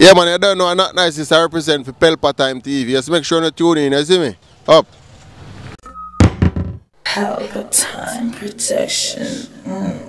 Yeah, man, I don't know. Notnice is I represent for Pelpa Time TV. Just make sure you tune in, you see me? Up. Pelpa Time Protection.